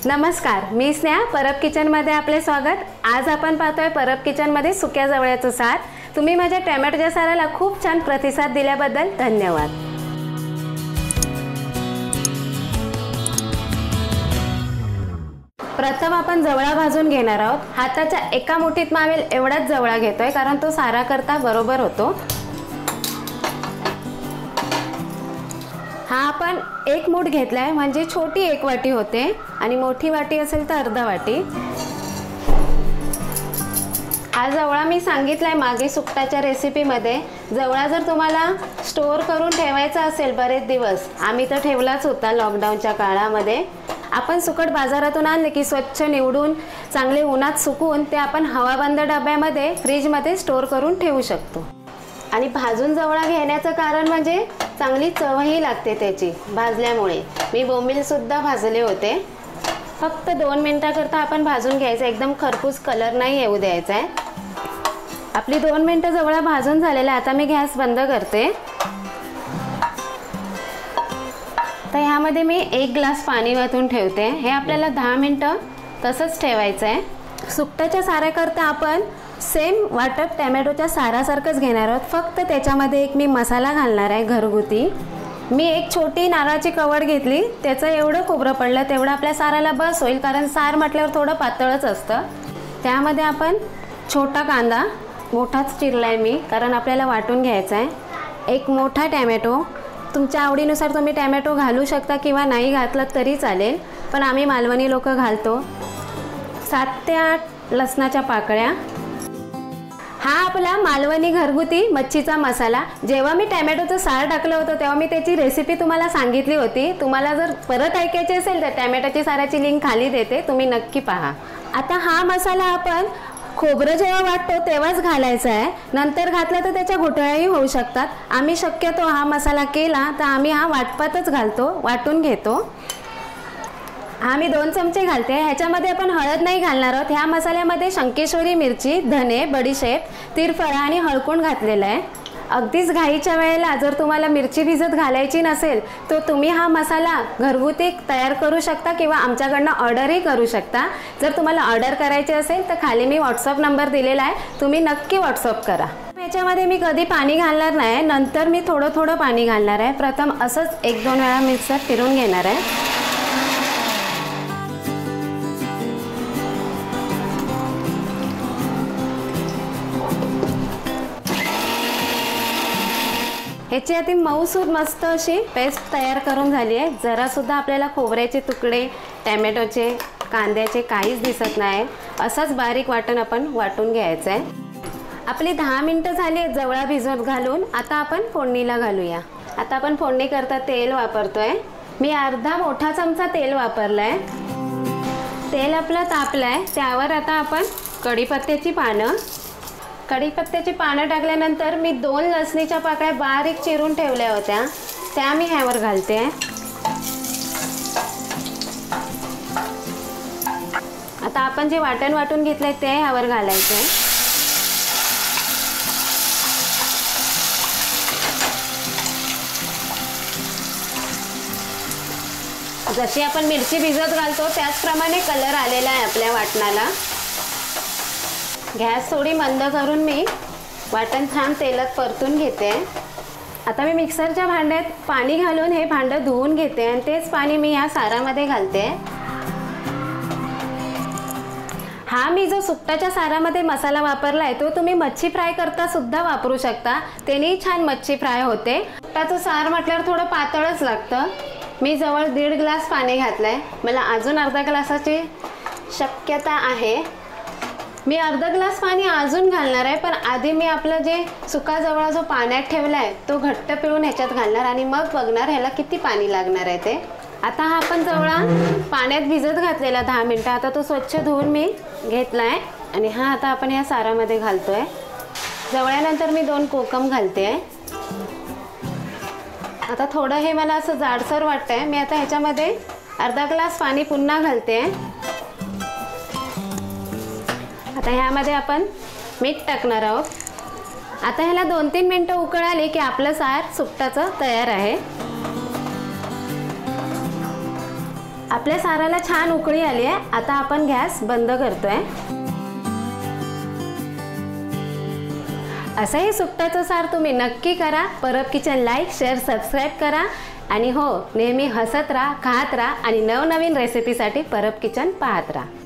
नमस्कार, मी स्नेहा. परब किचनमध्ये आपले स्वागत. आज आपण पाहतोय परब किचनमध्ये सुक्या जवळ्याचं सार. तुम्ही माझ्या टोमॅटोच्या साराला खूप छान प्रतिसाद दिल्याबद्दल धन्यवाद. प्रथम आपण जवळा भाजून घेणार आहोत. हाताच्या एका मुठीत मावेल एवढाच जवळा घेतोय कारण तो सारा करता बरोबर होतो. हा आपण एक मूठ घेतलाय म्हणजे छोटी एक वाटी होते आणि मोठी वाटी असेल तर अर्धा वाटी. हा जवळा मी सांगितलाय मागे सुकटाच्या रेसिपीमध्ये. जवळा जर तुम्हाला स्टोअर करून ठेवायचा असेल बरेच दिवस, आम्ही तर ठेवलाच होता लॉकडाऊनच्या काळामध्ये. आपण सुकट बाजारातून आणले की स्वच्छ निवडून चांगले उन्हात सुकवून ते आपण हवाबंद डब्यामध्ये फ्रीजमध्ये स्टोअर करून ठेवू शकतो. आणि भाजून जवळा घेण्याचं कारण म्हणजे चांगली चवही लागते त्याची भाजल्यामुळे. मी बोंबील सुद्धा भाजले होते. फक्त 2 मिनिटाकरता आपण भाजून घ्यायचं, एकदम खरपूस कलर नाही येऊ द्यायचा आहे. आपली 2 मिनिटं जवळा भाजून झालेला. आता मी गॅस बंद करते. तर ह्यामध्ये मी 1 ग्लास पाणी वाटून ठेवते. हे आपल्याला 10 मिनिटं तसंच ठेवायचं आहे. सुकटाच्या साऱ्याकरता आपण सेम वाटप टोमॅटोच्या सारासारखंच घेणार आहोत. फक्त त्याच्यामध्ये एक मी मसाला घालणार आहे घरगुती. मी एक छोटी नारळाची कवड घेतली. त्याचं एवढं खोबरं पडलं तेवढं आपल्या साराला बस होईल, कारण सार म्हटल्यावर थोडं पातळच असतं. त्यामध्ये आपण छोटा कांदा मोठाच चिरलाय मी, कारण आपल्याला वाटून घ्यायचा आहे. एक मोठा टोमॅटो, तुमच्या आवडीनुसार तुम्ही टोमॅटो घालू शकता किंवा नाही घातलं तरी चालेल, पण आम्ही मालवणी लोक घालतो. 7 ते 8 लसणाच्या पाकळ्या. हा आपला मालवणी घरगुती मच्छीचा मसाला. जेव्हा मी टोमॅटोचं सार टाकलं होतं तेव्हा मी त्याची रेसिपी तुम्हाला सांगितली होती. तुम्हाला जर परत ऐकायची असेल तर टोमॅटोची साराची लिंक खाली देते, तुम्ही नक्की पहा. आता हा मसाला आपण खोबरं जेव्हा वाटतो तेव्हाच घालायचा आहे. नंतर घातलं तर त्याच्या घोटाळ्याही होऊ शकतात. आम्ही शक्यतो हा मसाला केला तर आम्ही हा वाटपातच घालतो, वाटून घेतो. हा मी 2 चमचे घालते. ह्याच्यामध्ये आपण हळद नाही घालणार आहोत. ह्या मसाल्यामध्ये शंकेश्वरी मिरची, धने, बडीशेप, तिरफळा आणि हळकुंड घातलेलं आहे. अगदीच घाईच्या वेळेला जर तुम्हाला मिरची भिजत घालायची नसेल तर तुम्ही हा मसाला घरगुती तयार करू शकता किंवा आमच्याकडनं ऑर्डरही करू शकता. जर तुम्हाला ऑर्डर करायची असेल तर खाली मी व्हॉट्सअप नंबर दिलेला आहे, तुम्ही नक्की व्हॉट्सअप करा. ह्याच्यामध्ये मी कधी पाणी घालणार नाही, नंतर मी थोडं थोडं पाणी घालणार आहे. प्रथम असंच 1-2 वेळा मिक्सर फिरून घेणार आहे. ह्याची आधी मऊसूद मस्त अशी पेस्ट तयार करून झाली आहे. जरासुद्धा आपल्याला खोबऱ्याचे तुकडे, टोमॅटोचे, कांद्याचे काहीच दिसत नाही. असंच बारीक वाटण आपण वाटून घ्यायचं आहे. आपली 10 मिनिटं झाली आहेत जवळा भिजवत घालून. आता आपण फोडणीला घालूया. आता आपण फोडणी करता तेल वापरतोय. मी अर्धा मोठा चमचा तेल वापरलाय. तेल आपलं तापलंय. त्यावर आता आपण कढीपत्त्याची पानं टाकल्यानंतर मी 2 लसणीच्या पाकळ्या बारीक चिरून ठेवल्या होत्या, त्या मी ह्यावर घालते. आता आपण जे वाटण वाटून घेतलंय ते ह्यावर घालायचंय. जशी आपण मिरची भिजत घालतो त्याचप्रमाणे कलर आलेला आहे आपल्या वाटणाला. गॅस थोडी मंद करून मी वाटण छान तेलात परतून घेते. आता मी मिक्सरच्या भांड्यात पाणी घालून हे भांडं धुवून घेते आणि तेच पाणी मी या सारामध्ये घालते. हा मी जो सुकटाच्या सारामध्ये मसाला वापरला आहे तो तुम्ही मच्छी फ्राय करता सुद्धा वापरू शकता, त्यानेही छान मच्छी फ्राय होते. सुकटाचं सार म्हटल्यावर थोडं पातळच लागतं. मी जवळ 1.5 ग्लास पाणी घातलंय. मला अजून अर्धा ग्लासाची शक्यता आहे. मी अर्धा ग्लास पाणी अजून घालणार आहे, पण आधी मी आपलं जे सुका जवळा जो पाण्यात ठेवला आहे तो घट्ट पिळून ह्याच्यात घालणार आणि मग बघणार ह्याला किती पाणी लागणार आहे ते. आता हा आपण जवळा पाण्यात भिजत घातलेला 10 मिनिटं, आता तो स्वच्छ धुवून मी घेतला आहे आणि हा आता आपण या सारामध्ये घालतोय. जवळ्यानंतर मी 2 कोकम घालते. आता थोडं हे मला असं जाडसर वाटतंय. मी आता ह्याच्यामध्ये अर्धा ग्लास पाणी पुन्हा घालते. आता ह्यामध्ये आपण मीठ टाकणार आहोत. आता ह्याला 2-3 मिनिटं उकळ आली की आपलं सार सुकटाचं तयार आहे. आपल्या साराला छान उकळी आली आहे। आता आपण गॅस बंद करतोय। असंही सुकटाचं सार तुम्ही नक्की करा। Parab kitchen like, share, subscribe करा आणि हो, नेहमी हसत राहा, खात राहा आणि नवनवीन रेसिपीसाठी परब किचन पाहत राहा।